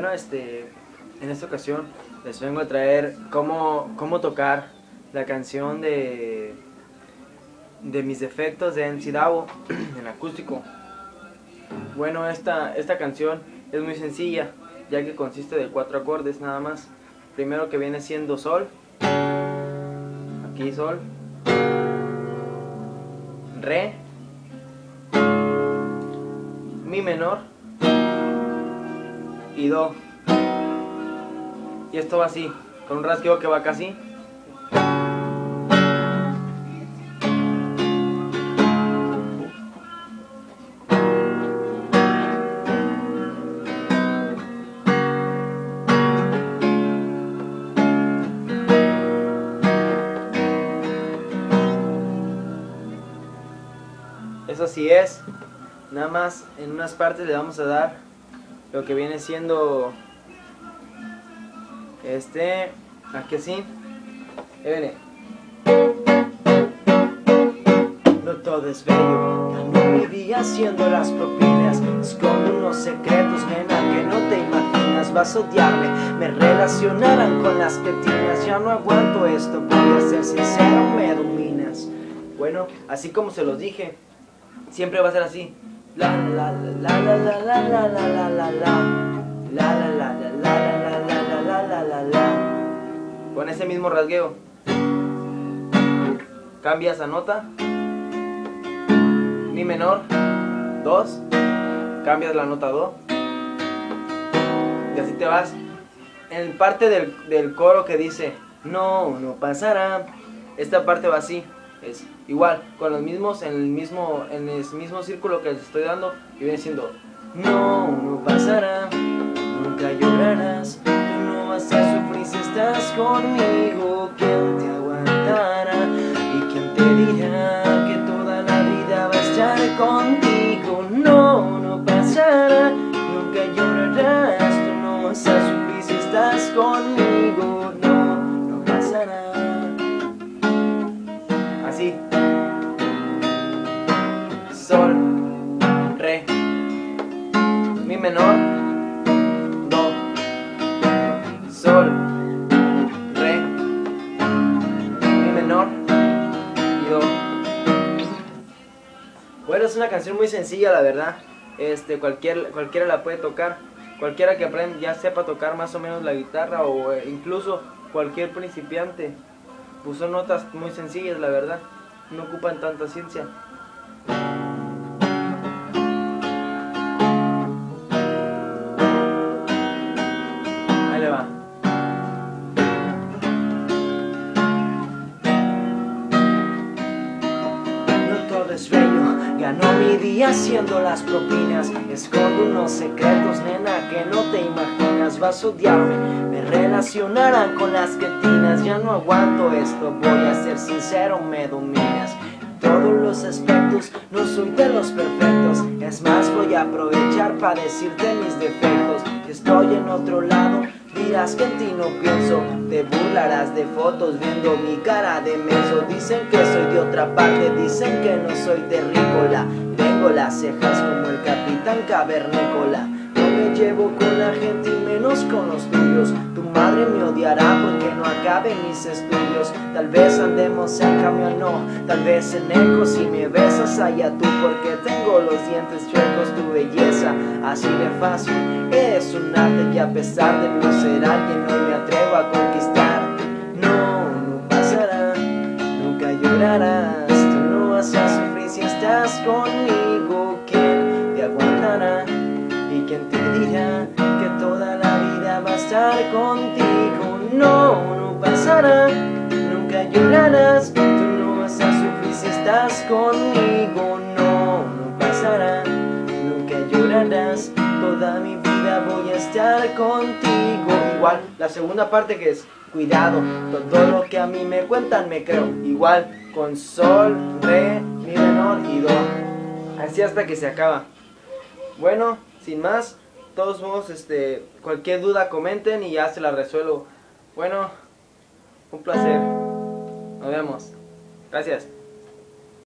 Bueno, en esta ocasión les vengo a traer cómo tocar la canción de mis defectos de MC Davo en acústico. Bueno, esta canción es muy sencilla, ya que consiste de 4 acordes nada más. Primero que viene siendo Sol, aquí Sol, Re, Mi menor y Do. Y esto va así, con un rasgueo que va casi. Eso sí es, nada más en unas partes le vamos a dar lo que viene siendo aquí así. Viene. No todo es bello, gano mi día haciendo las propinas. Escondo unos secretos, nena, que no te imaginas. Vas a odiarme, me relacionarán con las tetinas. Ya no aguanto esto, voy a ser sincero, me dominas. Bueno, así como se los dije, siempre va a ser así. La la la la la la la la la la la la la la la la la la la. Con ese mismo rasgueo cambias a nota, Mi menor, 2, cambias la nota Do y así te vas. En parte del coro que dice no pasará, esta parte va así. Es igual, con los mismos, en el mismo círculo que les estoy dando, y viene siendo no pasará, nunca llorarás, tú no vas a sufrir si estás conmigo. ¿Quién te aguantará? ¿Y quién te dirá que toda la vida va a estar contigo? No pasará, nunca llorarás, tú no vas a sufrir si estás conmigo. No pasará. Así. Sol, Re, Mi menor, Do, Sol, Re, Mi menor y Do. Bueno, es una canción muy sencilla, la verdad. Cualquiera la puede tocar. Cualquiera que aprenda, ya sepa tocar más o menos la guitarra, o incluso cualquier principiante. Pues son notas muy sencillas, la verdad. No ocupan tanta ciencia. Ahí le va. No todo es bello, gano mi día haciendo las propinas. Escondo unos secretos, nena, que no te imaginas. Vas a odiarme, me relacionarán con las tetinas. Ya no aguanto esto, voy a ser sincero, me dominas. En todos los aspectos, no soy de los perfectos. Es más, voy a aprovechar para decirte mis defectos. Si estoy en otro lado, dirás que en ti no pienso. Te burlarás de fotos viendo mi cara de menso. Dicen que soy de otra parte, dicen que no soy terrícola. Tengo las cejas como el Capitán Cavernícola. No me llevo con la gente y menos con los tuyos. Tu madre me odiará porque no acabe mis estudios. Tal vez andemos en camión, no, tal vez en eco. Si me besas allá tú, porque tengo los dientes chuecos. Tu belleza, así de fácil, es un arte que a pesar de no ser alguien hoy me atrevo a conquistar. No pasará, nunca llorarás, tú no vas a sufrir si estás conmigo. ¿Quién te aguantará? ¿Y quién te dirá que toda la vida va a estar contigo? No pasará, nunca llorarás, tú no vas a sufrir si estás conmigo. No pasará, nunca llorarás, toda mi vida voy a estar contigo. Igual, la segunda parte que es cuidado, todo lo que a mí me cuentan me creo. Igual, con Sol, Re, Mi menor y Do. Así hasta que se acaba. Bueno, sin más, de todos modos, cualquier duda comenten y ya se la resuelvo. Bueno, un placer. Nos vemos. Gracias.